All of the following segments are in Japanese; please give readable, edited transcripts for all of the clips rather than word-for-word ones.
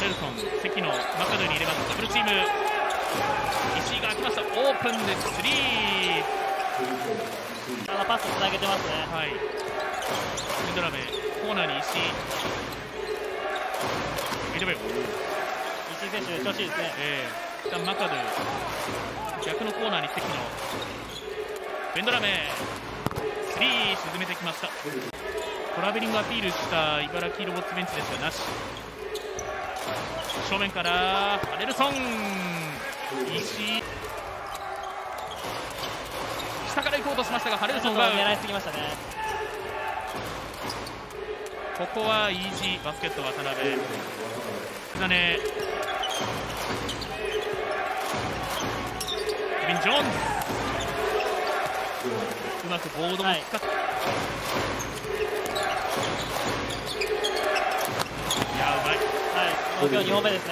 レルソン、関のマカドゥに入れます。ダブルチーム、石井が開きました。オープンでスリー。 パスつなげてますね。 はい、ベンドラメ、コーナーに石井、石井選手、調子いいですね。 一旦マカドゥ、逆のコーナーに関のベンドラメ、スリー沈めてきました。トラベリングアピールした茨城ロボッツベンチですがなし。正面からハレルソン、石井、下から行こうとしましたがハレルソンが狙いすぎましたね。 ここはイージーバスケット渡辺だね。ケビン・ジョーンズ、うまくボードも引っかかって、いやうまい。 今日2本目ですね。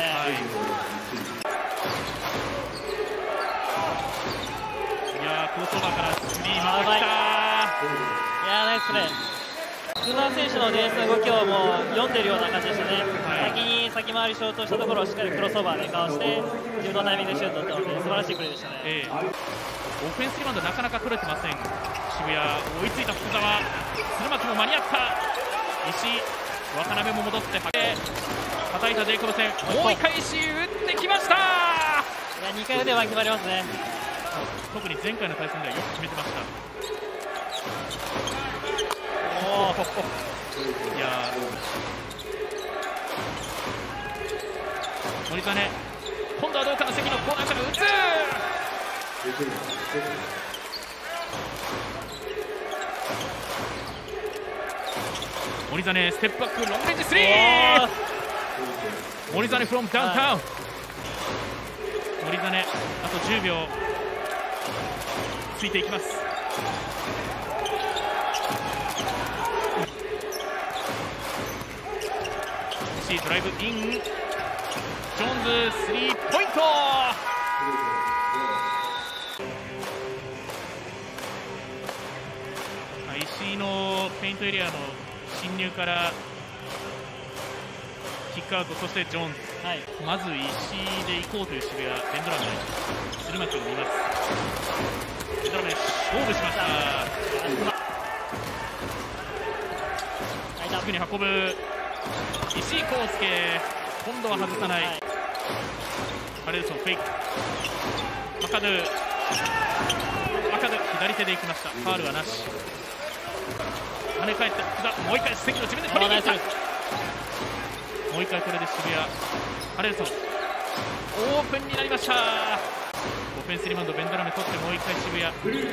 いやクロスオーバーからスリーまた来た。 いやナイスプレー。福澤選手のディフェンスの動きをもう読んでるような感じでしたね。先回りしようとしたところをしっかりクロスオーバーでかわして自分のタイミングでシュートを打ったので素晴らしいプレーでしたね。 オフェンスリバウンドなかなか取れてません渋谷。追いついた福澤、鶴巻も間に合った。石井、渡辺も戻って叩いたジェイコブセン、もう一回石井打ってきました。いや2回腕は決まりますね。 特に前回の対戦ではよく決めてました。いや森金、今度はどうかの関のコーナーから打つ。森金ステップバックロングレンジスリー。森金フロムダウンタウン。森金あと10秒ついていきます。ドライブイン、ジョーンズスリーポイント。石井のペイントエリアの侵入からキックアウト、そしてジョーンズ、まず石井で行こうという渋谷。ベンドラメ、鶴巻を見ます。ベンドラメ勝負しました。すぐに運ぶ石井康介、今度は外さない。ハレルソンフェイク、マカドゥ左手で行きました。ファウルはなし。跳ね返って福田、もう一回関の自分で取りに行った。もう一回これで渋谷。ハレルソンオープンになりました。オフェンスリバウンドベンドラメ取ってもう一回渋谷。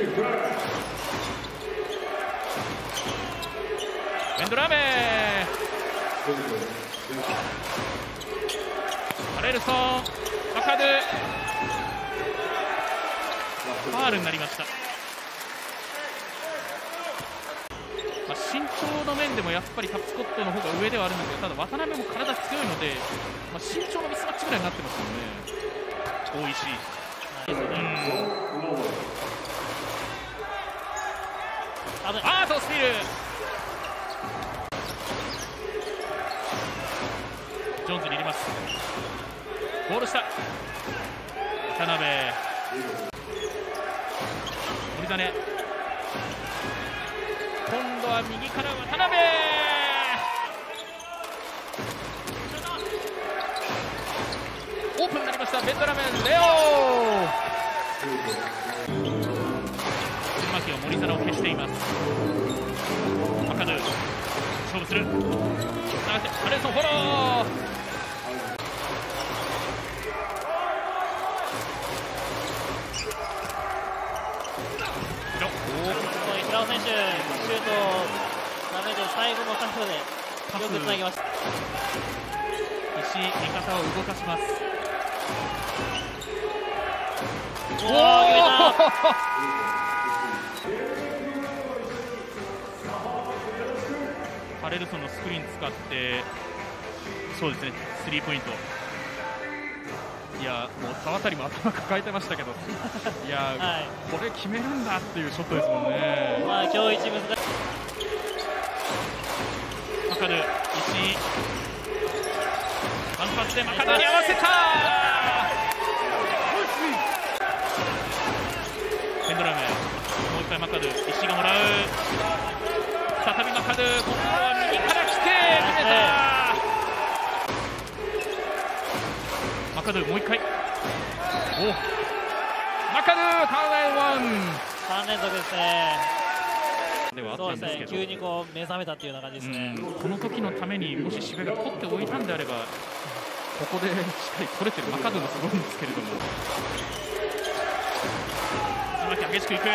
ベンドラメ、ハレルソン、マカドゥ、ファウルになりました。身長の面でもやっぱりタプスコットの方が上ではあるんですけど、ただ渡辺も体強いので、身長のミスマッチぐらいになってますよね。大石、そうスティール。ジョーンズに入れます。ゴール下、渡辺、森金、今度は右から渡辺、オープンになりました。ベンドラメン、レオ、鶴巻は森皿を消しています。マカドゥ勝負する、流してハレルソンフォロー。 平尾選手、シュートダメで最後の3分でよくつなぎました。 石井、味方を動かします。 決めた。 ハレルソンのスクリーン使って、そうですね、スリーポイント。いやもう田渡も頭抱えてましたけど、いや、これ決めるんだっていうショットですもんね。 今日一難しい。 マカドゥ、石井、ワンパス、 スでマカドに合わせた。ペンドラム、もう一回マカド、石井がもらう。再びマカド、今度は右から来て決めた。マカド、もう一回。マカド、ターンワン。 3連続ですね。 ではあっそうですね、 たんですけど、 急にこう目覚めたっていうような感じですね。 この時のためにもし渋谷が取っておいたんであれば、ここでしっかり取れてるマカドもすごいんですけれども、今木激しくいく。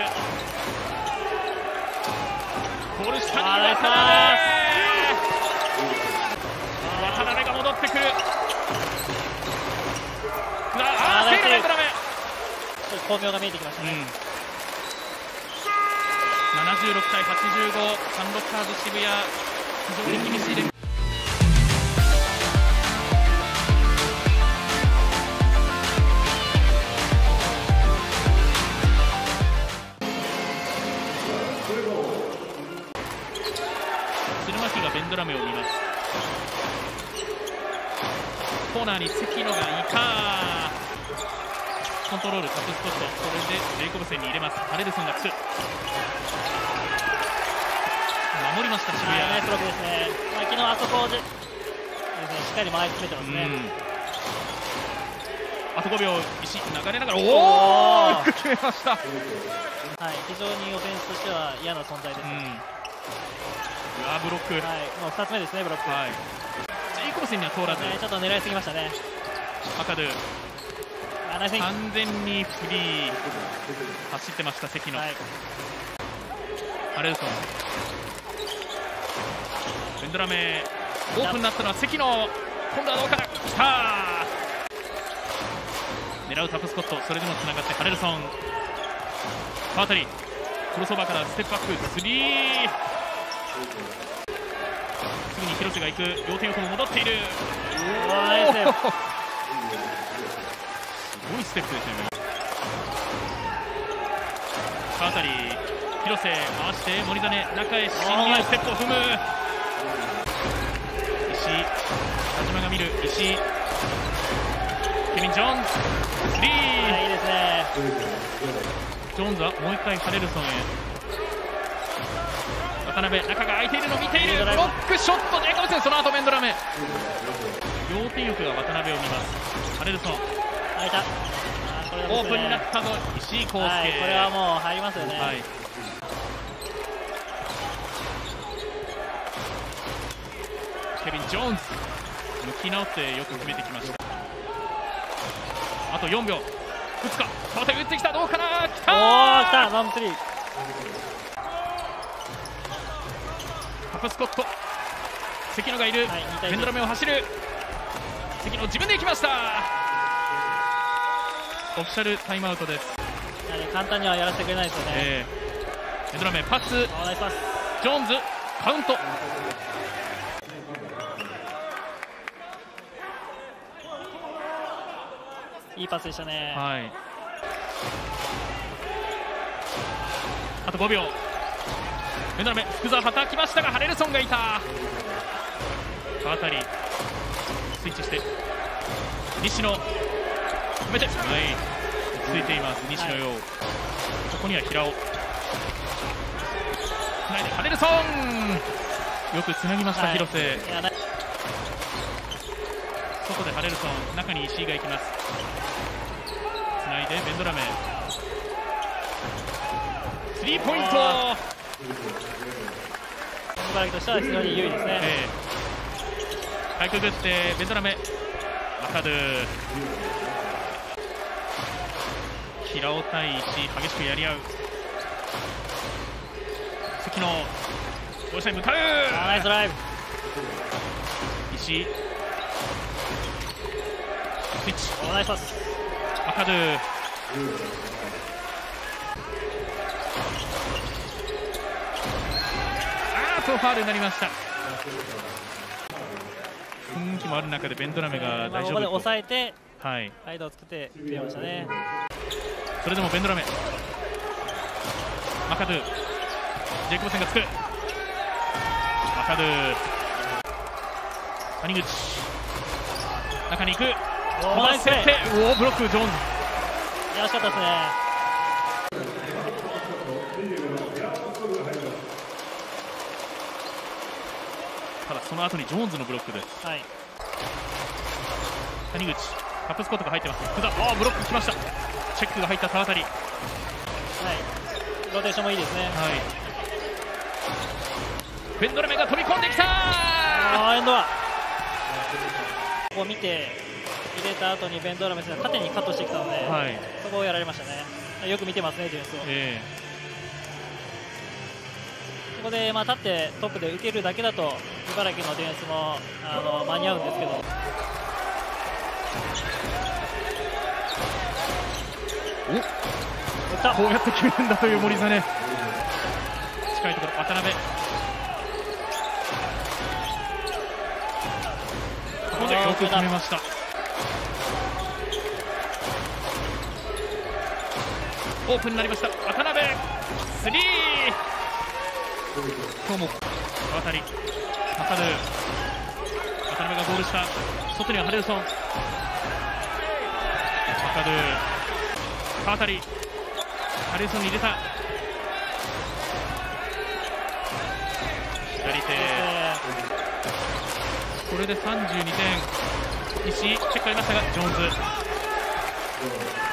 ゴール下に渡辺が戻ってくる。フェイルベンドラメ、 巧妙が見えてきましたね。 76対85、サンロッカーズ渋谷、非常に厳しいです。鶴巻がベンドラメを見ます。コーナーに関野がいた。コントロール、タップスポット、これでジェイコブセンに入れます。ハレルソンがつく。守りました渋谷。 ナイスブロックですね。昨日あそこで、しっかり前詰めてますね。 あと5秒、石流れながら、おお、決めました。 はい、非常にオフェンスとしては嫌な存在です。 ブロック。はい、 もう2つ目ですね、ブロック。 はい、ジェイコブセンには通らず、 ちょっと狙いすぎましたね。 マカドゥ。完全にフリー走ってました関野。ハレルソン、ベンドラメ、オープンになったのは関野。今度はどうかな、来た。狙うタップスコット、それでもつながってハレルソン、川渡りクロスオーバーからステップアップスリー。次に広瀬が行く。両手横も戻っている。すごいステップですね。川渡り、広瀬回して森実、中へ侵入ステップを踏む。石井、田島が見る。石井、ケビン・ジョーンズ、スリー。 いいですね。 ジョーンズはもう一回ハレルソンへ。渡辺、中が空いているのを見ている。ブロックショット、ジェイコブセン、その後ベンドラメ。両手欲が渡辺を見ます。ハレルソン、オープンになったぞ、石井康介。 これはもう入りますよね。 ケビン・ジョーンズ、向き直ってよく決めてきました。あと4秒、打つか、川手打ってきた、どうかな、来たー、ワンスリー。 タップスコット、関野がいる。ベンドラメを走る。関野自分で行きました。オフィシャルタイムアウトです。 簡単にはやらせてくれないですよね。 ベンドラメパス、ジョーンズカウント。 いいパスでしたね。 あと5秒。ベンドラメ、福澤はたきましたがハレルソンがいた。川渡りスイッチして西野止めて、落ち着いています西野よ。ここには平尾つないでハレルソン、よくつなぎました広瀬。外でハレルソン、中に石井が行きます。つないでベンドラメ、スリーポイント。 茨城としては非常に有利ですね。 かいくぐってベンドラメ、マカドゥ、平尾対石井、激しくやり合う。関野、同士に向かう。 ナイスドライブ。 石井、スイッチ、 ナイスパス。 マカドゥ、ファウルになりました。雰囲気もある中でベンドラメが大丈夫と、 ここで抑えてはい、 間を作ってくれましたね。 それでもベンドラメ、マカドゥ、ジェイコブセンがつく。マカドゥ、谷口、 中に行く、 ナイスプレー。 おおブロックジョーンズ、 惜しかったですね。 ただその後にジョーンズのブロックです。 はい、 谷口カップスコットが入ってます。福田、ブロックきました。チェックが入った沢渡、はい、 ローテーションもいいですね。はい、 ベンドラメが飛び込んできた。 エンドワン、ここを見て入れた後にベンドラメ選手が縦にカットしてきたので、はい、そこをやられましたね。よく見てますね、ディフェンスを。ここで立ってトップで受けるだけだと茨城のディフェンスも間に合うんですけど、 こうやって決めるんだという森実。近いところ渡辺、ここでよく決めました。オープンになりました。渡辺スリー、今日も渡りマカドゥ、渡辺がゴールした。外にはハレルソン、マカドゥ、川渡、ハレルソンに入れた。左手、これで32点。石井チェックありましたがジョーンズ。